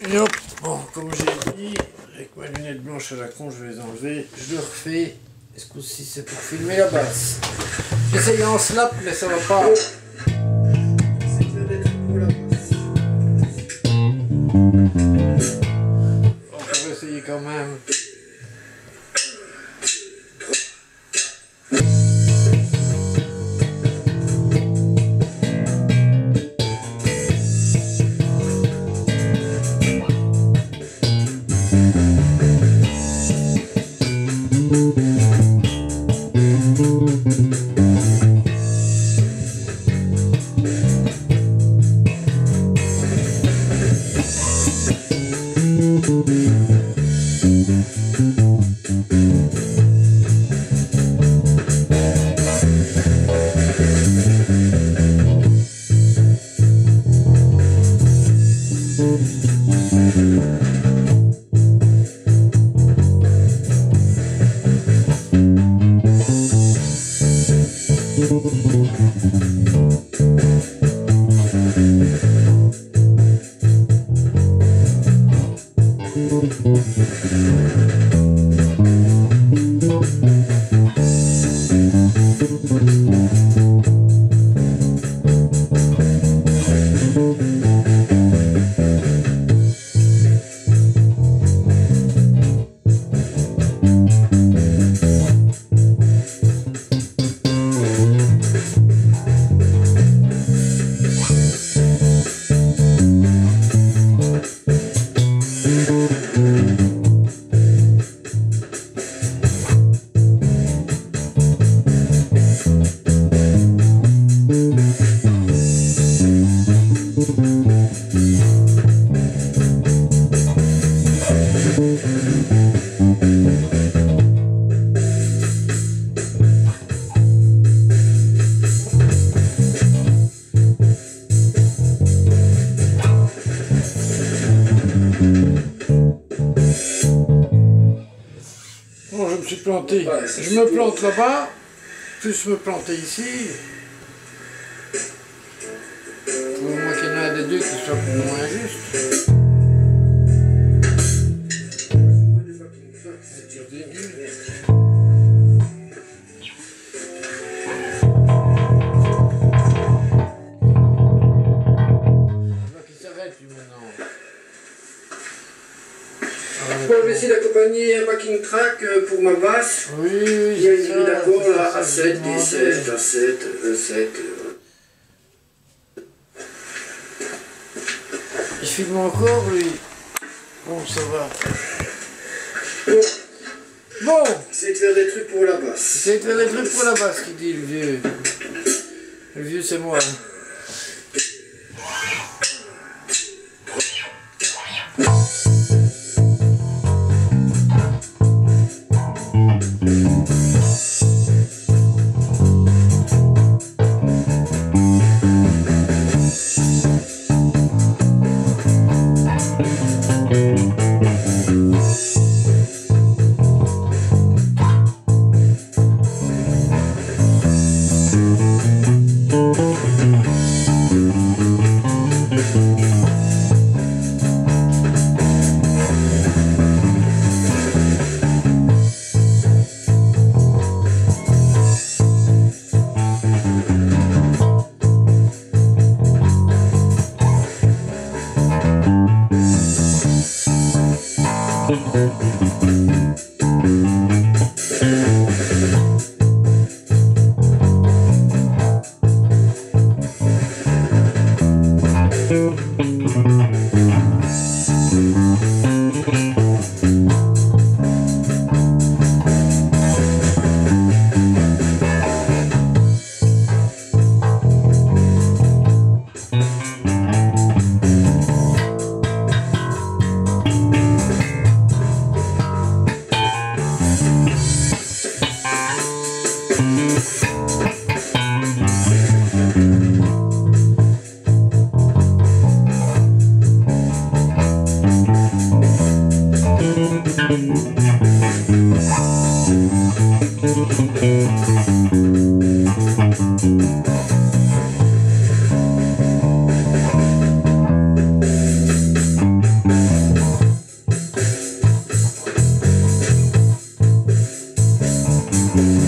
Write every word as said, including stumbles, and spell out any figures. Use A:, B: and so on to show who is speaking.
A: Et hop, bon, comme j'ai dit, avec ma lunette blanche à la con, je vais les enlever. Je le refais. Est-ce que aussi c'est pour filmer la basse? J'essaye en slap, mais ça va pas.
B: C'est que des trucs pour la basse.
A: On va essayer quand même. Bon, je me suis planté. Je me plante là-bas, plus me planter ici. Pour moi qu'il y en a un des deux qui soit plus ou moins juste.
B: Bon, je vais essayer d'accompagner un backing track pour ma basse.
A: Oui, oui,
B: il y a une grille
A: ça,
B: d'accord
A: ça,
B: là,
A: ça,
B: A sept,
A: je
B: D sept, A sept, E sept.
A: Il filme encore, lui. Bon, ça va.
B: Bon,
A: Bon,
B: c'est de faire des trucs pour la basse.
A: c'est faire des trucs pour la basse, qui dit le vieux. Le vieux, c'est moi.
B: Thank you.
A: Voilà.